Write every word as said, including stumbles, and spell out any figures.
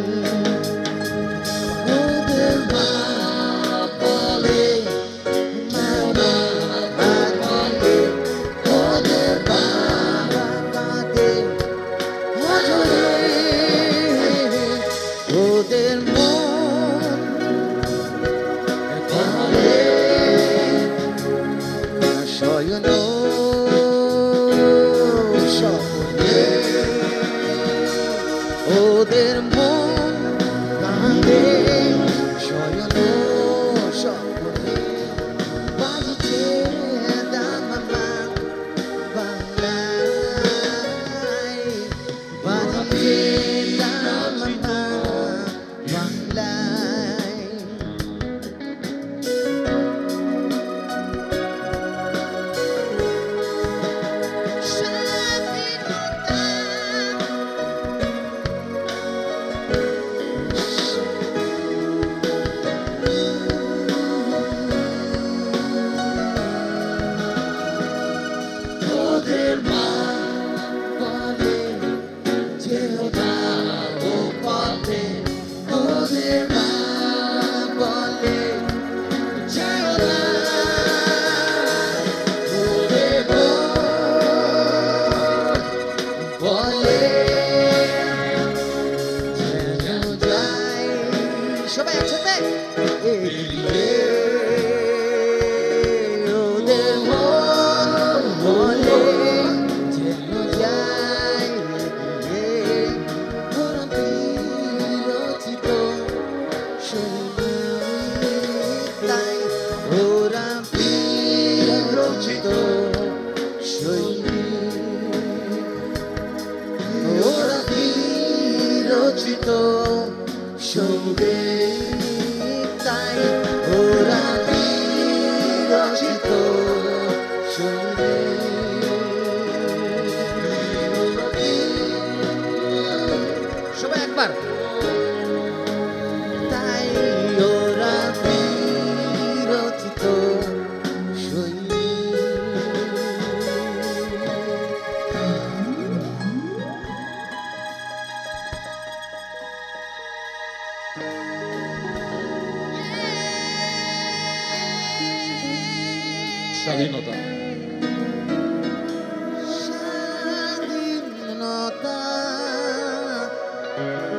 ওদের মা বলে, মামা বলে, ওদের বাবা কাঁদে অঝরে, ওদের মন বলে শয়ন স্বপ্নে, ওদের মন কাঁদে শয়ন স্বপ্নে, বাজছে দামামা বাংলায়, বাজছে দামামা বাংলায়। ওদের মা বলে যেও না ও পথে, ওদের মা বলে যেও না, ওদের বোন বলে যেন যাই, সবাই একসাথে এগিয়ে, ওদের মন বলে যেন যাই এগিয়ে, ওরা বিরচিত সৈনিক তাই, ওরা বিরচিত সৈনিক, ওরা বিরচিত সৈনিক তাই, ওরা বিরচিত সৈনিক। সবাই একবার তাই, ওরা বিরচিত সৈনিক। স্বাধীনতা স্বাধীনতা